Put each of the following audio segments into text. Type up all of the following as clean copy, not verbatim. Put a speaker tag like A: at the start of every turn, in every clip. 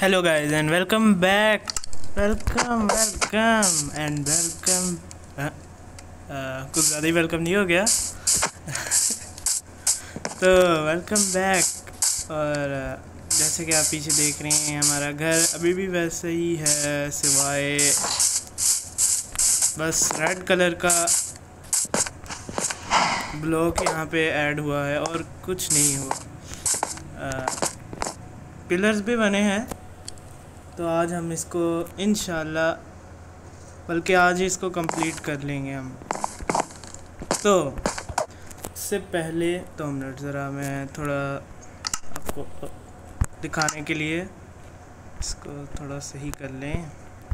A: Hello guys and welcome back. Welcome and welcome. कुछ ज़्यादा ही welcome नहीं हो गया? तो वेलकम बैक। और जैसे कि आप पीछे देख रहे हैं, हमारा घर अभी भी वैसे ही है, सिवाय बस रेड कलर का ब्लॉक यहाँ पे ऐड हुआ है और कुछ नहीं हुआ। पिलर्स भी बने हैं, तो आज हम इसको इंशाल्लाह, बल्कि आज ही इसको कंप्लीट कर लेंगे हम। तो इससे पहले 2 मिनट ज़रा मैं थोड़ा आपको दिखाने के लिए इसको थोड़ा सही कर लें।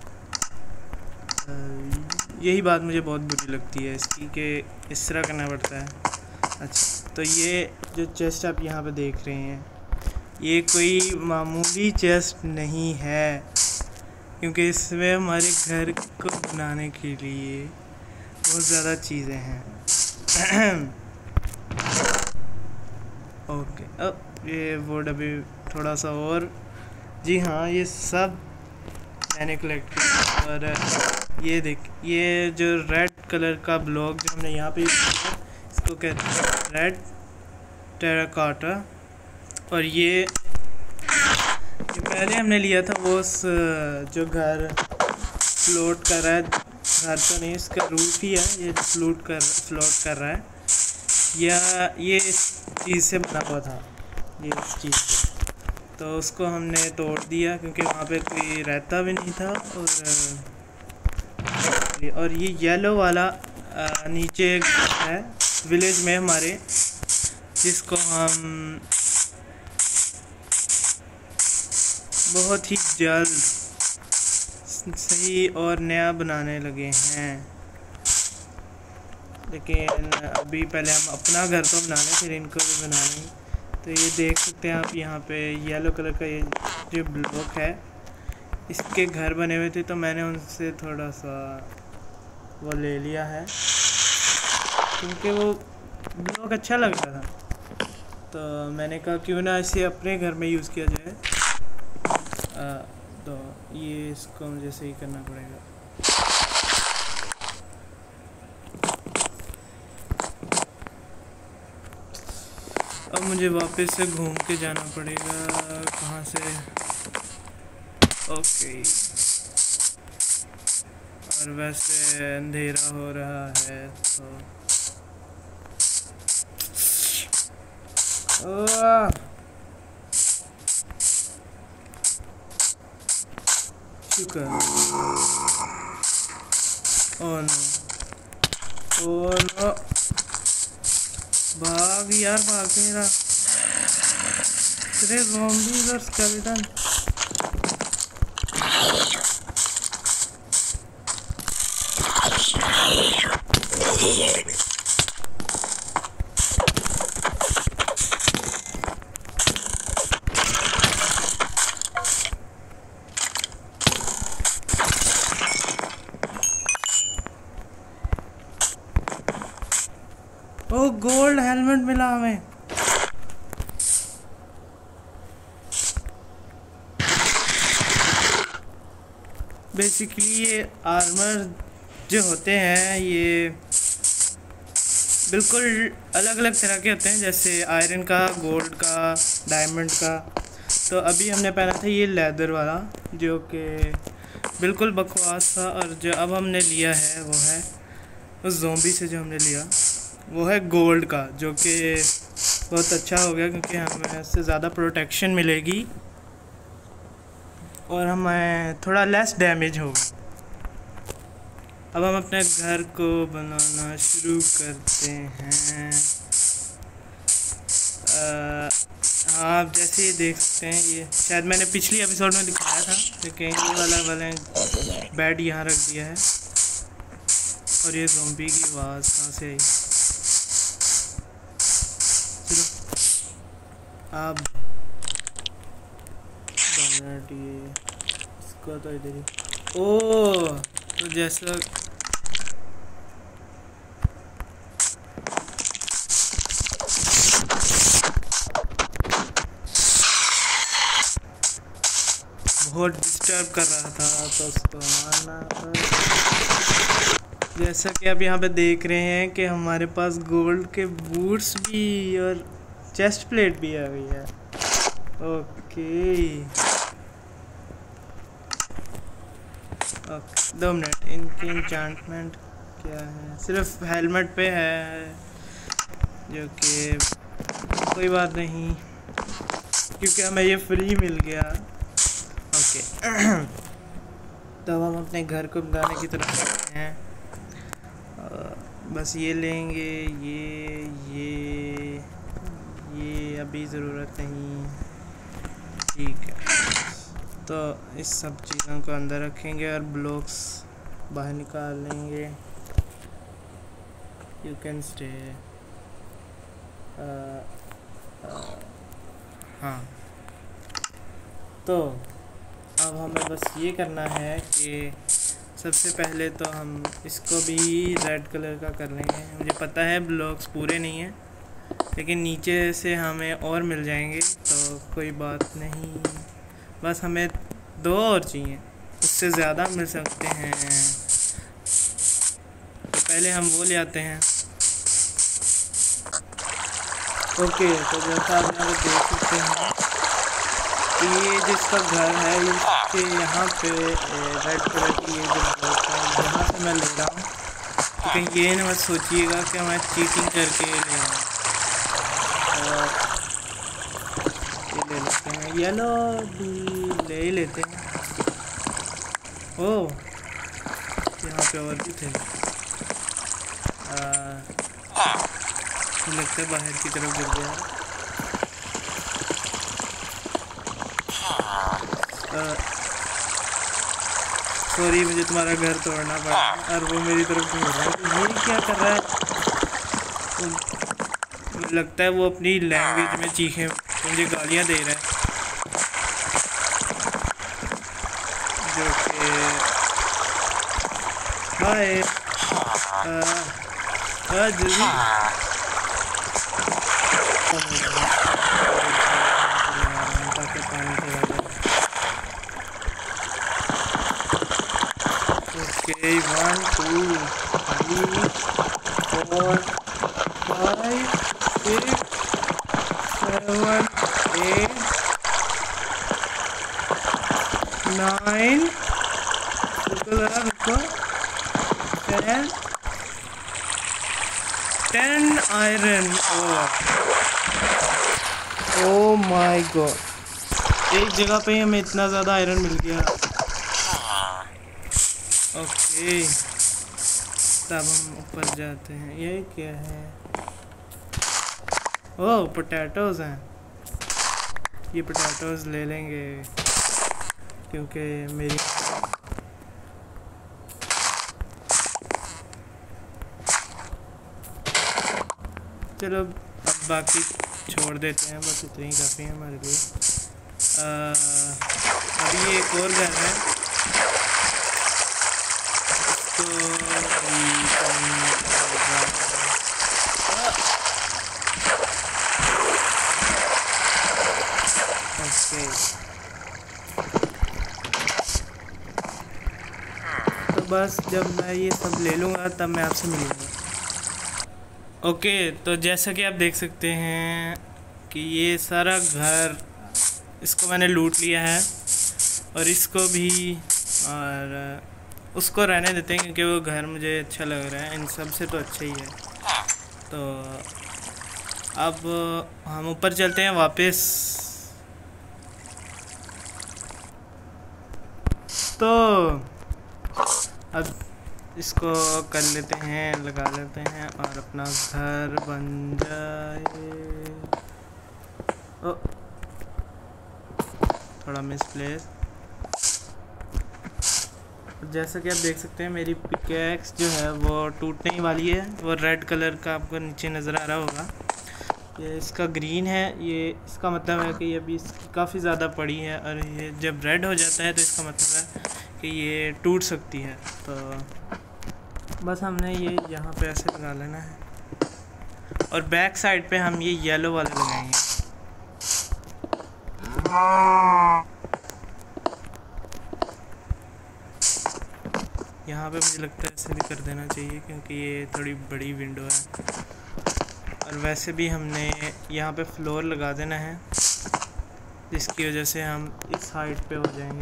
A: यही बात मुझे बहुत बुरी लगती है इसकी कि इस तरह करना पड़ता है। अच्छा, तो ये जो चेस्ट आप यहाँ पे देख रहे हैं, ये कोई मामूली चेस्ट नहीं है, क्योंकि इसमें हमारे घर को बनाने के लिए बहुत ज़्यादा चीज़ें हैं। ओके, अब ये वुड अभी थोड़ा सा और, जी हाँ, ये सब मैंने कलेक्ट किया। और ये देख, ये जो रेड कलर का ब्लॉक जो हमने यहाँ पे इसको कहते हैं रेड टेराकोटा। और ये पहले हमने लिया था वो जो घर फ्लोट कर रहा है, घर तो नहीं, इसका रूफ ही है, ये फ्लोट कर रहा है, या ये इस चीज़ से बना हुआ था, ये इस चीज़ से। तो उसको हमने तोड़ दिया क्योंकि वहाँ पे कोई रहता भी नहीं था। और ये येलो वाला नीचे है विलेज में हमारे, जिसको हम बहुत ही जल्द सही और नया बनाने लगे हैं। लेकिन अभी पहले हम अपना घर तो बना लें, फिर इनको भी बना लें। तो ये देख सकते हैं आप यहाँ पे येलो कलर का ये जो ब्लॉक है, इसके घर बने हुए थे, तो मैंने उनसे थोड़ा सा वो ले लिया है क्योंकि वो ब्लॉक अच्छा लग रहा था। तो मैंने कहा क्यों ना इसे अपने घर में यूज़ किया जाए। तो ये इसको मुझे सही करना पड़ेगा। अब मुझे वापस से घूम के जाना पड़ेगा, कहाँ से? ओके। और वैसे अंधेरा हो रहा है, तो शुक्र। ओह नो, ओह नो, भाग यार, भाग मेरा, तेरे ज़ॉम्बीज़ और स्केलेटन। ओ, गोल्ड हेलमेट मिला हमें। बेसिकली ये आर्मर जो होते हैं, ये बिल्कुल अलग अलग तरह के होते हैं, जैसे आयरन का, गोल्ड का, डायमंड का। तो अभी हमने पहना था ये लेदर वाला, जो कि बिल्कुल बकवास था। और जो अब हमने लिया है वो है उस ज़ॉम्बी से जो हमने लिया, वो है गोल्ड का, जो कि बहुत अच्छा हो गया क्योंकि हमें इससे ज़्यादा प्रोटेक्शन मिलेगी और हमें थोड़ा लेस डैमेज होगा। अब हम अपने घर को बनाना शुरू करते हैं। हाँ, आप जैसे ये देख सकते हैं, ये शायद मैंने पिछली एपिसोड में दिखाया था, लेकिन ये वाला बेड यहाँ रख दिया है। और ये ज़ॉम्बी की आवाज़ कहाँ से आई? चलो अब ये इसको तो इधर ही। ओह, तो जैसा बहुत डिस्टर्ब कर रहा था, तो उसको मारना था। जैसा कि आप यहाँ पे देख रहे हैं कि हमारे पास गोल्ड के बूट्स भी और चेस्ट प्लेट भी आ गई है। ओके 2 मिनट, इनकी इंचांटमेंट क्या है? सिर्फ हेलमेट पे है, जो कि कोई बात नहीं क्योंकि हमें ये फ्री मिल गया। ओके तो अब हम अपने घर को बनाने की तरफ चलते हैं। बस ये लेंगे, ये अभी ज़रूरत नहीं। ठीक है, तो इस सब चीज़ों को अंदर रखेंगे और ब्लॉक्स बाहर निकाल लेंगे। You can stay. हाँ, तो अब हमें बस ये करना है कि सबसे पहले तो हम इसको भी रेड कलर का कर लेंगे। मुझे पता है ब्लॉक्स पूरे नहीं हैं, लेकिन नीचे से हमें और मिल जाएंगे तो कोई बात नहीं। बस हमें 2 और चाहिए, उससे ज़्यादा मिल सकते हैं। तो पहले हम वो ले आते हैं। ओके, तो जैसा आप यहाँ पे देख सकते हैं कि ये जिसका घर है इसके यहाँ पे रेड कलर की ये जो ब्लॉक है यहाँ से मैं ले रहा हूँ। तो कहीं ये ना मत सोचिएगा कि मैं चीटिंग करके ले रहा हूँ। ये ले लेते हैं, येलो भी ले ही लेते हैं। ओह, यहाँ पे और भी थे। लगता है बाहर की तरफ गिर गया। सॉरी, मुझे तुम्हारा घर तोड़ना पड़ा और वो मेरी तरफ घूम रहा है। तो ये क्या कर रहा है? तो लगता है वो अपनी लैंग्वेज में चीखे मुझे गालियाँ दे रहा है, जो कि हाय जल्दी ताकि पानी चला जाए। ओके 1 2 3 4 5 6 7 8 9 रुको 10 आयरन। ओ माय गॉड, एक जगह पे हमें इतना ज़्यादा आयरन मिल गया। ओके, तब हम ऊपर जाते हैं। ये क्या है? ओह, पोटैटोज़ हैं। ये पोटैटोज़ ले लेंगे क्योंकि मेरी चलो अब बाकी छोड़ देते हैं, बस इतना ही काफ़ी है हमारे लिए। अभी ये एक और घर है, तो ओके, तो बस जब मैं ये सब ले लूँगा तब मैं आपसे मिलूँगा। ओके, तो जैसा कि आप देख सकते हैं कि ये सारा घर, इसको मैंने लूट लिया है और इसको भी, और उसको रहने देते हैं क्योंकि वो घर मुझे अच्छा लग रहा है। इन सब से तो अच्छा ही है। तो अब हम ऊपर चलते हैं वापस। तो अब इसको कर लेते हैं, लगा लेते हैं और अपना घर बन जाए। ओ, थोड़ा मिसप्लेस। जैसा कि आप देख सकते हैं मेरी पिकैक्स जो है वो टूटने ही वाली है। वो रेड कलर का आपको नीचे नज़र आ रहा होगा, ये इसका ग्रीन है। ये इसका मतलब है कि ये अभी इसकी काफ़ी ज़्यादा पड़ी है और ये जब रेड हो जाता है तो इसका मतलब है कि ये टूट सकती है। तो बस हमने ये यहाँ पे ऐसे लगा लेना है और बैक साइड पे हम ये येलो वाले लगाएंगे। यहाँ पे मुझे लगता है ऐसे भी कर देना चाहिए क्योंकि ये थोड़ी बड़ी विंडो है। और वैसे भी हमने यहाँ पे फ्लोर लगा देना है जिसकी वजह से हम इस हाइट पे हो जाएंगे।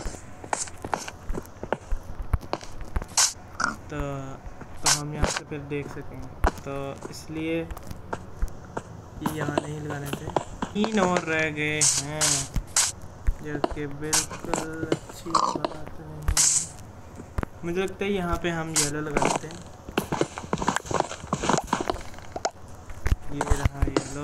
A: तो हम यहाँ से फिर देख सकेंगे, तो इसलिए ये यहाँ नहीं लगाने थे। 3 और रह गए हैं जो कि बिल्कुल अच्छी बात नहीं। मुझे लगता है यहाँ पे हम येलो लगा देते हैं। ये रहा येलो।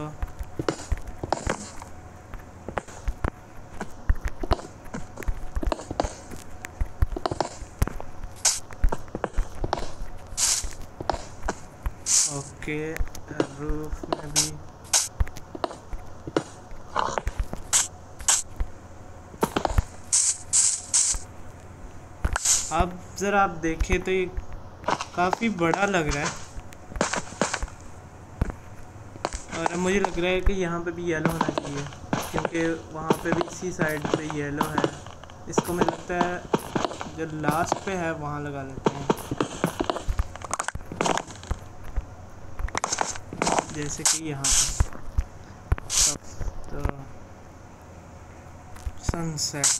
A: ओके, रूफ में भी अब ज़रा आप देखें तो ये काफ़ी बड़ा लग रहा है। और अब मुझे लग रहा है कि यहाँ पे भी येलो होना चाहिए क्योंकि वहाँ पे भी इसी साइड पे येलो है। इसको मुझे लगता है जो लास्ट पे है वहाँ लगा लेते हैं, जैसे कि यहाँ पे। तो सनसेट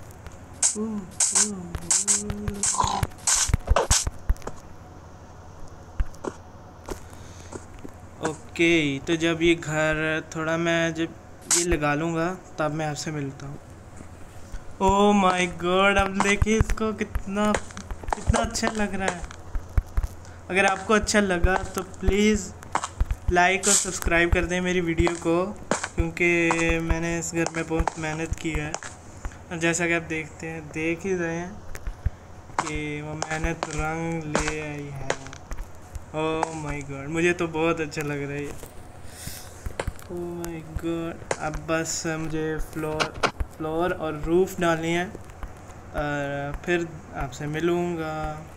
A: ओके। तो जब ये घर थोड़ा मैं जब ये लगा लूँगा तब मैं आपसे मिलता हूँ। ओह माय गॉड, अब देखिए इसको कितना कितना अच्छा लग रहा है। अगर आपको अच्छा लगा तो प्लीज़ लाइक और सब्सक्राइब कर दें मेरी वीडियो को, क्योंकि मैंने इस घर में बहुत मेहनत की है। और जैसा कि आप देख ही रहे हैं कि वो मेहनत रंग ले आई है। ओह माय गॉड, मुझे तो बहुत अच्छा लग रहा है ये। ओह माय गॉड, अब बस मुझे फ्लोर और रूफ डालनी है और फिर आपसे मिलूँगा।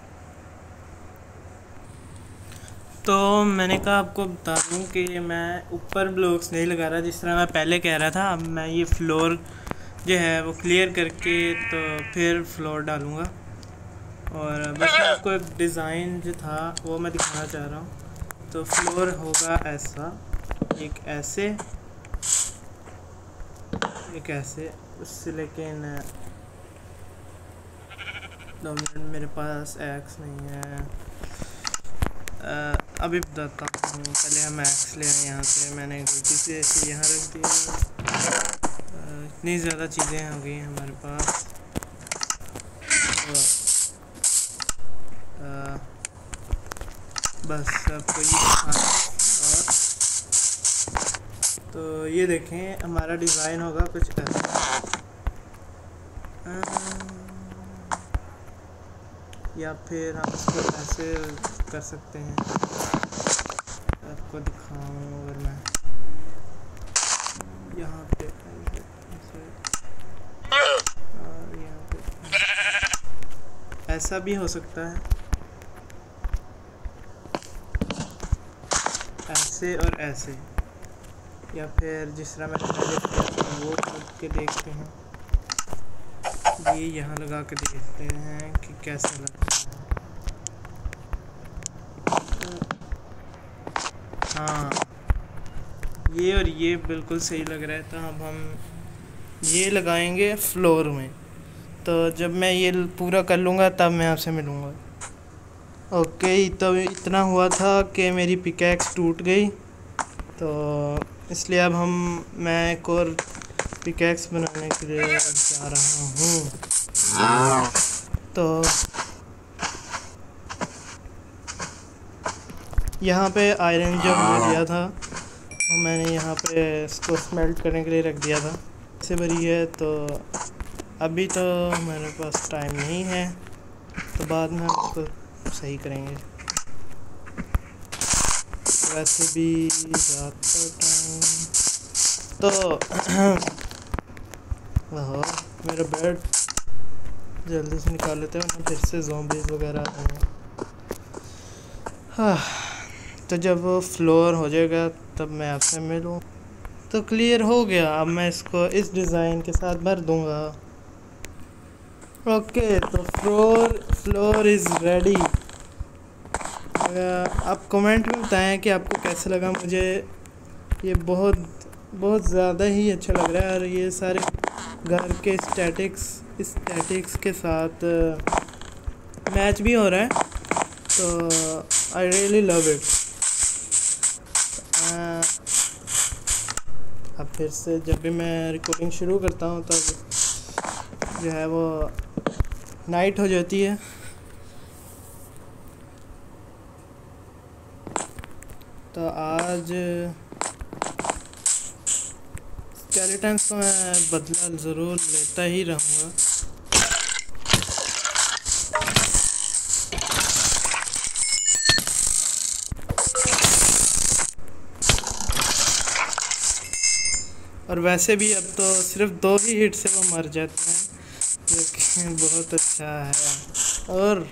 A: तो मैंने कहा आपको बता दूँ कि मैं ऊपर ब्लॉक्स नहीं लगा रहा जिस तरह मैं पहले कह रहा था। अब मैं ये फ्लोर जो है वो क्लियर करके तो फिर फ्लोर डालूँगा। और बस मैं आपको एक डिज़ाइन जो था वो मैं दिखाना चाह रहा हूँ। तो फ्लोर होगा ऐसा, एक ऐसे एक ऐसे उससे, लेकिन 2 मिनट, मेरे पास एक्स नहीं है। अभी बताता हूँ, पहले हम एक्स ले आए। यहाँ से मैंने गलती से ऐसे यहाँ रख दिया। इतनी ज़्यादा चीज़ें हो गई हमारे पास। बस आपको ये दिखाना। और तो ये देखें हमारा डिज़ाइन होगा कुछ ऐसा, या फिर हम इसको ऐसे कर सकते हैं। आपको दिखाऊं अगर मैं यहाँ पे और यहाँ पे ऐसा भी हो सकता है, ऐसे और ऐसे, या फिर जिस तरह मैंने पहले किया वो करके देखते हैं। ये यहाँ लगा के देखते हैं कि कैसा लगता है। हाँ, ये और ये बिल्कुल सही लग रहा है। तो अब हम ये लगाएंगे फ्लोर में। तो जब मैं ये पूरा कर लूँगा तब मैं आपसे मिलूँगा। ओके, तो इतना हुआ था कि मेरी पिकैक्स टूट गई, तो इसलिए अब मैं एक और पिकैक्स बनाने के लिए जा रहा हूँ। तो यहाँ पे आयरन जो हमने लिया था वो मैंने यहाँ पे इसको स्मेल्ट करने के लिए रख दिया था। इसे भरी है, तो अभी तो मेरे पास टाइम नहीं है, तो बाद में उसको सही करेंगे। वैसे भी रात का टाइम तो हाँ, मेरा बेड जल्दी से निकाल लेते हैं वरना फिर से ज़ॉम्बीज़ वगैरह आते हैं। हाँ, तो जब वो फ्लोर हो जाएगा तब मैं आपसे मिलूँ। तो क्लियर हो गया। अब मैं इसको इस डिज़ाइन के साथ भर दूँगा। ओके, तो फ्लोर इज़ रेडी। आप कमेंट में बताएं कि आपको कैसा लगा। मुझे ये बहुत बहुत ज़्यादा ही अच्छा लग रहा है, और ये सारे घर के स्टैटिक्स के साथ मैच भी हो रहा है, तो आई रियली लव इट। अब फिर से जब भी मैं रिकॉर्डिंग शुरू करता हूँ तब जो है वो नाइट हो जाती है। तो आज स्केलेटन्स को मैं बदला ज़रूर लेता ही रहूँगा। और वैसे भी अब तो सिर्फ 2 ही हिट से वो मर जाते हैं, जो कि बहुत अच्छा है। और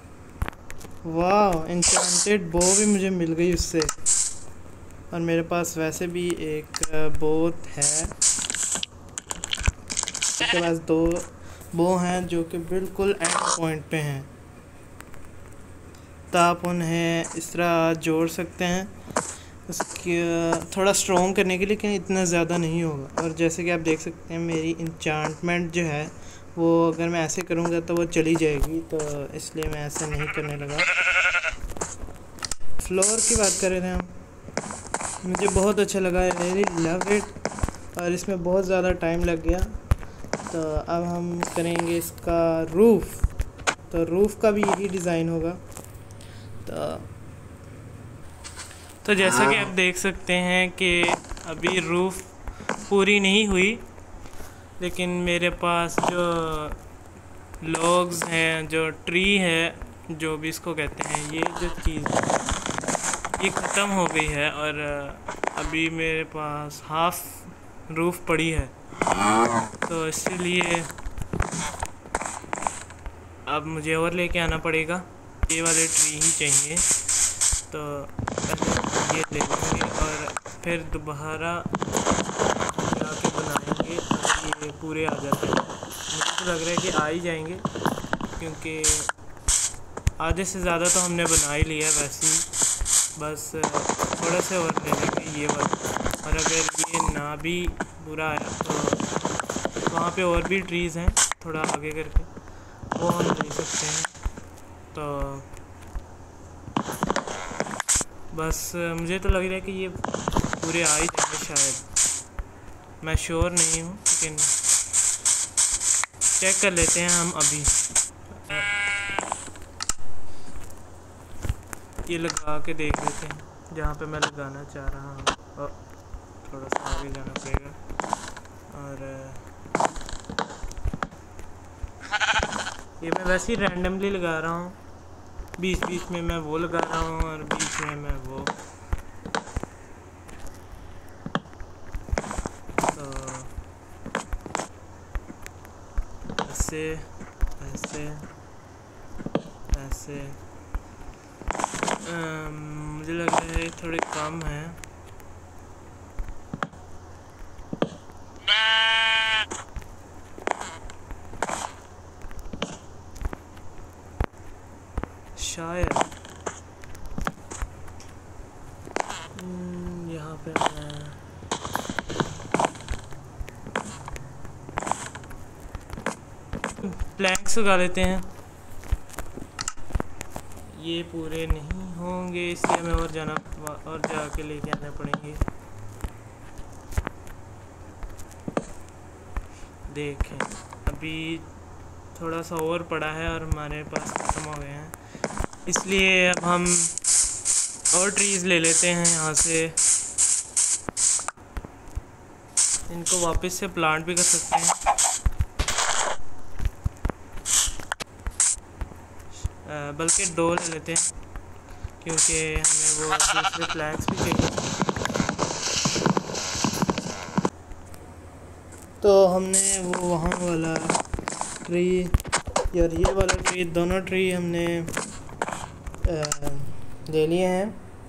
A: वाह, एन्चेंटेड बो भी मुझे मिल गई उससे। और मेरे पास वैसे भी एक बोट है, उसके पास 2 बो हैं जो कि बिल्कुल एंड पॉइंट पे हैं, तो आप उन्हें इस तरह जोड़ सकते हैं उसकी थोड़ा स्ट्रॉन्ग करने के लिए, लेकिन इतना ज़्यादा नहीं होगा। और जैसे कि आप देख सकते हैं मेरी इंचांटमेंट जो है वो अगर मैं ऐसे करूँगा तो वो चली जाएगी, तो इसलिए मैं ऐसे नहीं करने लगा। फ्लोर की बात कर रहे थे हम, मुझे बहुत अच्छा लगा, आई रियली लव इट। और इसमें बहुत ज़्यादा टाइम लग गया, तो अब हम करेंगे इसका रूफ़। तो रूफ़ का भी यही डिज़ाइन होगा। तो जैसा कि आप देख सकते हैं कि अभी रूफ़ पूरी नहीं हुई, लेकिन मेरे पास जो लॉग्स हैं, जो ट्री है, जो भी इसको कहते हैं, ये जो चीज़ ये ख़त्म हो गई है। और अभी मेरे पास हाफ रूफ़ पड़ी है, तो इसलिए अब मुझे और लेके आना पड़ेगा। ये वाले ट्री ही चाहिए, तो पहले ये ले लेंगे और फिर दोबारा जाके बनाएंगे। ये पूरे आ जाते हैं, मुझे तो लग रहा है कि आ ही जाएंगे, क्योंकि आधे से ज़्यादा तो हमने बना ही लिया है वैसे ही। बस थोड़ा से और ले लेंगे ये वाला। और अगर ये ना भी पूरा आया तो वहाँ पे और भी ट्रीज़ हैं थोड़ा आगे करके, वो हम ले सकते हैं। तो बस मुझे तो लग रहा है कि ये पूरे आ ही जाएंगे शायद, मैं श्योर नहीं हूँ, लेकिन चेक कर लेते हैं हम अभी। ये लगा के देख लेते हैं जहाँ पे मैं लगाना चाह रहा हूँ, और थोड़ा सा आगे जाना पड़ेगा। और ये मैं वैसे ही रैंडमली लगा रहा हूँ, बीच बीच में मैं वो लगा रहा हूँ और बीच में मैं वो। तो ऐसे ऐसे ऐसे मुझे लग रहा है थोड़े कम है। शायद यहाँ पे मैं प्लैंक्स उगा लेते हैं। ये पूरे नहीं होंगे, इसलिए हमें और जाके लेके आने पड़ेंगे। देखें अभी थोड़ा सा और पड़ा है और हमारे पास ख़त्म हो गए हैं, इसलिए अब हम और ट्रीज़ ले लेते हैं यहाँ से। इनको वापस से प्लांट भी कर सकते हैं, बल्कि 2 ले लेते हैं, क्योंकि हमें वो दूसरे फ्लैग्स भी चाहिए। तो हमने वो वहाँ वाला ट्री और ये वाला ट्री, दोनों ट्री हमने ले लिए हैं।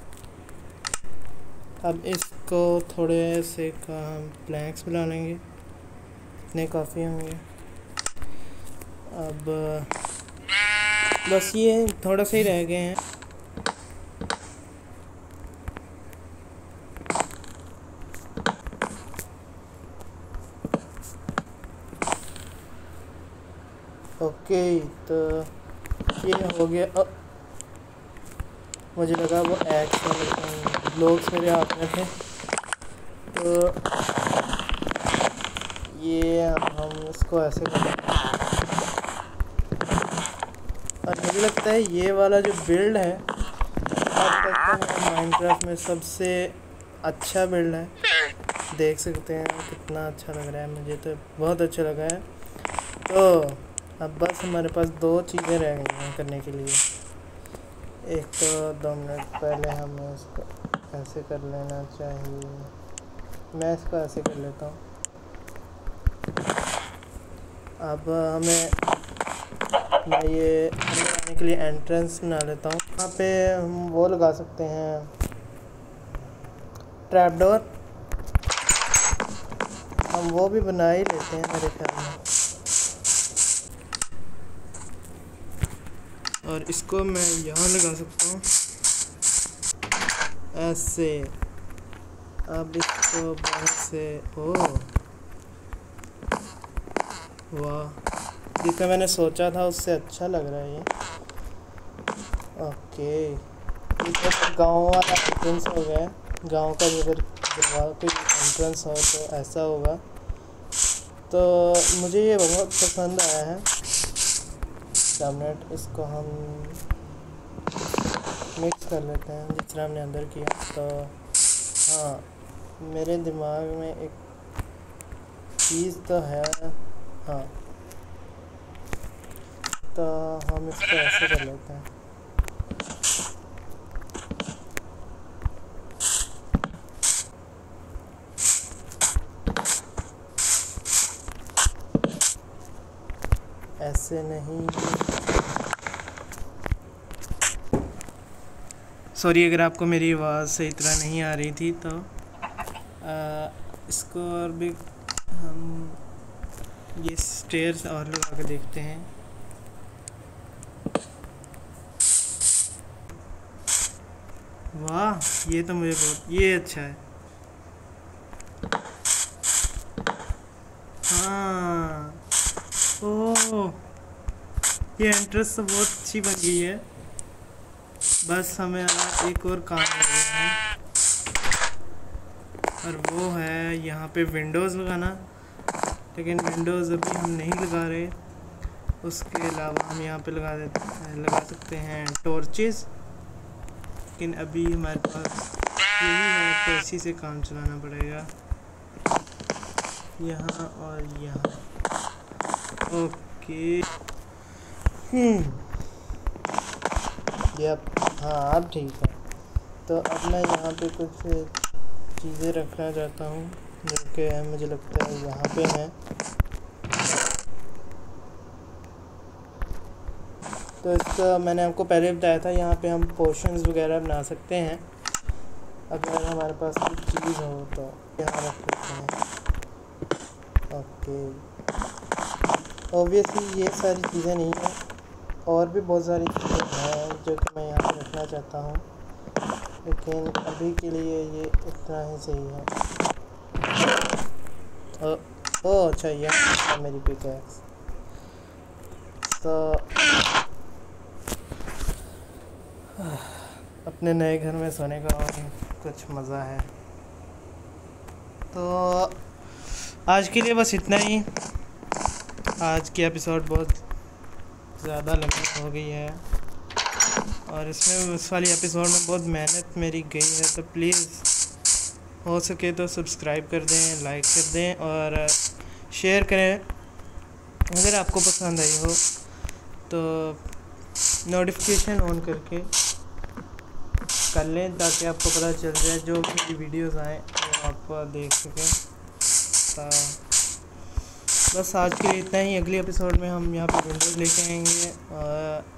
A: अब इसको थोड़े से हम प्लैंक्स बना लेंगे, इतने काफ़ी होंगे। अब बस ये थोड़ा सा ही रह गए हैं। ओके, तो ये हो गया। मुझे लगा वो एक्स वाले ब्लॉक्स मेरे हाथ में थे, तो ये हम इसको ऐसे करेंगे। और मुझे लगता है ये वाला जो बिल्ड है अब तक का माइनक्राफ्ट में सबसे अच्छा बिल्ड है। देख सकते हैं कितना अच्छा लग रहा है, मुझे तो बहुत अच्छा लगा है। तो अब बस हमारे पास 2 चीज़ें रह गई हैं करने के लिए। एक तो 2 मिनट पहले हमें इसको ऐसे कर लेना चाहिए। मैं इसको ऐसे कर लेता हूँ। अब मैं ये आने के लिए एंट्रेंस बना लेता हूँ। यहाँ पे हम वो लगा सकते हैं ट्रैप डोर, हम वो भी बना ही लेते हैं मेरे ख्याल में। और इसको मैं यहाँ लगा सकता हूँ ऐसे। अब इसको बाहर से, ओह वाह, जितना मैंने सोचा था उससे अच्छा लग रहा है ये। ओके, ये तो गाँव वाला एंट्रेंस हो गया। गांव का अगर कोई एंट्रेंस हो तो ऐसा होगा। तो मुझे ये बहुत पसंद आया है। मिनट इसको हम मिक्स कर लेते हैं जिस तरह हमने अंदर किया। तो हाँ, मेरे दिमाग में एक चीज़ तो है। हाँ, तो हम इसको ऐसे कर लेते हैं। ऐसे नहीं, सॉरी अगर आपको मेरी आवाज़ सही तरह नहीं आ रही थी। तो इसको और भी हम ये स्टेयर्स और लगा के देखते हैं। वाह, ये तो मुझे बहुत ये अच्छा है। हाँ, ओह, ये एंट्रेंस तो बहुत अच्छी बन गई है। बस हमें एक और काम रह गया है, और वो है यहाँ पे विंडोज़ लगाना। लेकिन विंडोज़ अभी हम नहीं लगा रहे। उसके अलावा हम यहाँ पे लगा सकते हैं टॉर्चेस। लेकिन अभी हमारे पास यही है, तो इसी से काम चलाना पड़ेगा, यहाँ और यहाँ। ओके, यप, हाँ अब ठीक है। तो अब मैं यहाँ पे कुछ चीज़ें रखना चाहता हूँ जो कि मुझे लगता है यहाँ पे हैं। तो इसका मैंने आपको पहले बताया था, यहाँ पे हम पोशंस वगैरह बना सकते हैं अगर हमारे पास कुछ चीज़ हो तो यहाँ रख सकते हैं। ओके, ऑब्वियसली ये सारी चीज़ें नहीं हैं, और भी बहुत सारी चीज़ें हैं जो कि मैं यहाँ पे रखना चाहता हूँ, लेकिन अभी के लिए ये इतना ही सही है। ओह अच्छा, ये मेरी पिकैक्स। तो अपने नए घर में सोने का और कुछ मज़ा है। तो आज के लिए बस इतना ही। आज की एपिसोड बहुत ज़्यादा लंबी हो गई है, और इसमें उस वाली एपिसोड में बहुत मेहनत मेरी गई है। तो प्लीज़ हो सके तो सब्सक्राइब कर दें, लाइक कर दें और शेयर करें अगर आपको पसंद आई हो। तो नोटिफिकेशन ऑन करके कर लें ताकि आपको पता चल जाए जो भी वीडियोस आएँ वो आप देख सकें। तो बस आज के लिए इतना ही। अगले एपिसोड में हम यहाँ पे विंडोज़ लेके आएंगे और